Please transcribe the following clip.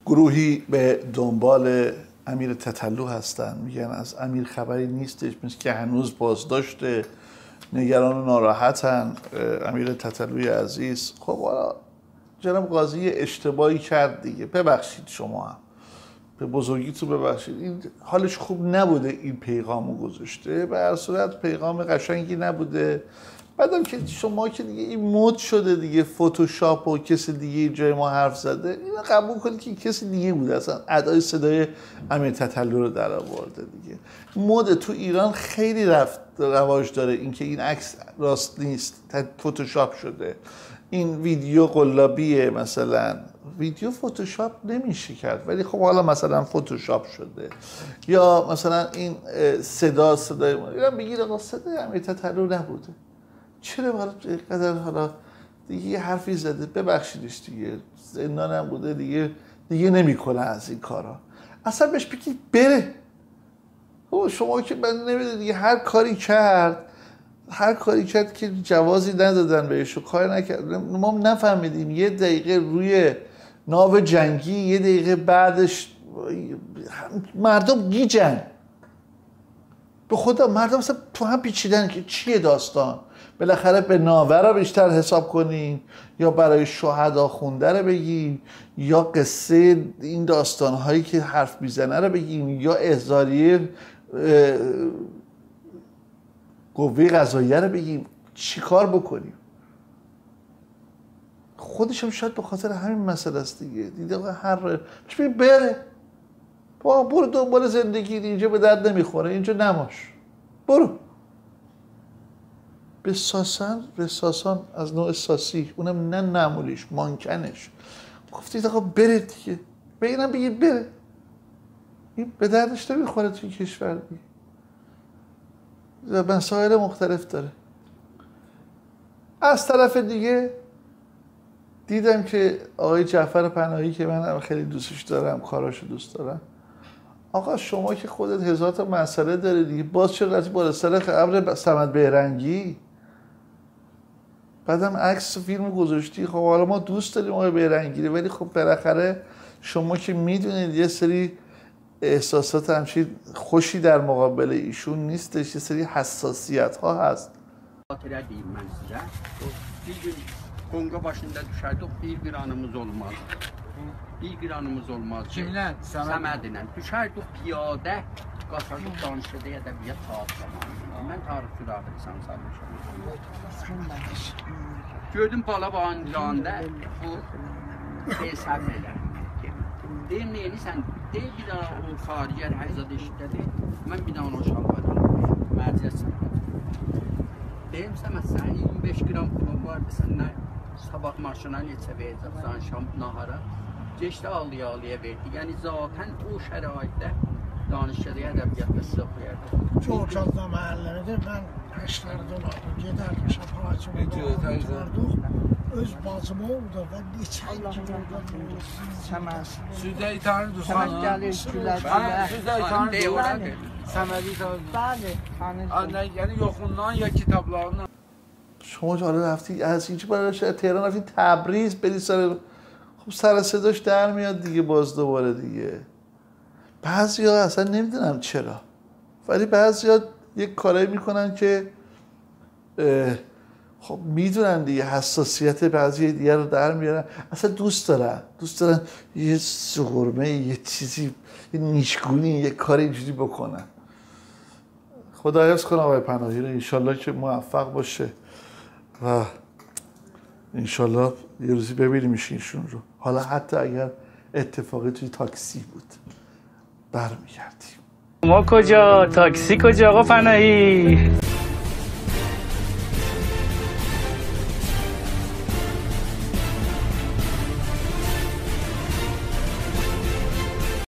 گروهی به دنبال امیر تتلو هستن، میگن از امیر خبری نیستش، مثل که هنوز بازداشته، نگران و ناراحتن. امیر تتلوی عزیز خب حالا جناب قاضی اشتباهی کرد دیگه، ببخشید، شما هم به بزرگیتون ببخشید، این حالش خوب نبوده این پیغامو گذاشته، به هر صورت پیغام قشنگی نبوده. بعدم که شما که دیگه این مد شده دیگه، فتوشاپ و کسی دیگه جای ما حرف زده، اینو قبول کنید که کسی دیگه بوده، اصلا ادای صدای امیر تتلو رو در آورده دیگه. مد تو ایران خیلی رواج داره اینکه این عکس راست نیست، فتوشاپ شده، این ویدیو قلابیه، مثلا ویدیو فتوشاپ نمیشه کرد ولی خب حالا مثلا فتوشاپ شده، یا مثلا این صدای ما بگیر آقا صدای امیر تتلو نبوده، چرا برای قدر حالا دیگه یه حرفی زده، ببخشیدش دیگه، زندان هم بوده دیگه نمیکنه از این کارا، اصلا بهش بگید بره. شما که من نمیدونی دیگه، هر کاری کرد که جوازی ندادن بهش و کار نکرد، ما نفهمیدیم یه دقیقه روی ناو جنگی، یه دقیقه بعدش مردم گیجن، به خدا مردم اصلا تو هم پیچیدن که چیه داستان، بالاخره به ناوه رو بیشتر حساب کنین یا برای شهدا خونده رو بگین یا قصه این داستانهایی که حرف میزنه رو بگین یا احضاریه قوه قضاییه رو بگیم، چی کار بکنیم؟ خودش هم شاید به خاطر همین مسئله است دیگه، دیده بره برو دنبال زندگی، اینجا به درد نمیخوره، اینجا نماش، برو به ساسان از نوع ساسی، اونم نه نمولیش، مانکنش، گفتید آقا بره دیگه، به اینم بگید بره، این به دردش نمیخوره توی کشور دیگه، مسائل مختلف داره. از طرف دیگه دیدم که آقای جعفر پناهی که من خیلی دوستش دارم، کاراشو دوست دارم، آقا شما که خودت هزار تا مسئله داری دیگه، باز چرا رفتی بالا سر قبر صمد بیرنگی، بعدم عکس و فیلم گذاشتی؟ خب حالا ما دوست داریم آقای بیرنگی، ولی خب بالاخره شما که میدونید یه سری احساسات همچین خوشی در مقابل ایشون نیستش، یه سری حساسیت ها هست. خاطره diyeyim ben size. Bir gün Kongo başında düşerdik, bir anımız olmaz. Bir anımız olmaz. Kimle? Səmədinlə. Düşərdik piyade, qaçardıq danışıqda ədəbiyyat saat zamanı. Mən tarix sürahi lisan salmışam. Gördüm Balabağın yanında bu hesab elə. Deyim neylisən? Deyim bir daha o xariciyər Həzad eşitdədir. Mən bir daha onu şalvarım. Mərciyyət sənət. Deyim sənə, sənin 25 gram pulun vardı, səndən sabah maşına neçə verəcəksən şam nahara. Geçdi ağlaya verdi. Yəni zaten o şəraitdə danışıqda ədəbiyyatda siz oxuyardı. Çox azda məhəllədə mən peşlərdə olardım, gedərdim şəfayətçi olardım. Öz bacım oldu və neçə il orada Südeyi tanıdı sana. Səməd gəlir, gülər, Ben Südeyi tanıdı. Səmədi tanıdı. Bəli, tanıdım. Yani yoxundan ya kitablarından. شما حالا رفتی از اینجا برای تهران رفتی تبریز بری خب سر صداش در میاد دیگه، باز دوباره دیگه. بعضیا اصلا نمیدونم چرا، ولی بعضیا یک کارایی میکنن که خب میدونن دیگه حساسیت بعضی دیگه رو در میارن، اصلا دوست دارن یه سقرمه، یه چیزی، یه نیشگونی، یه کار اینجوری بکنن. خدا حفظ کنه آقای پناهی رو، انشالله که موفق باشه و انشالله یه روزی ببینیمش ایشون رو، حالا حتی اگر اتفاقی توی تاکسی بود برمیگردیم. ما کجا؟ تاکسی کجا آقا پناهی؟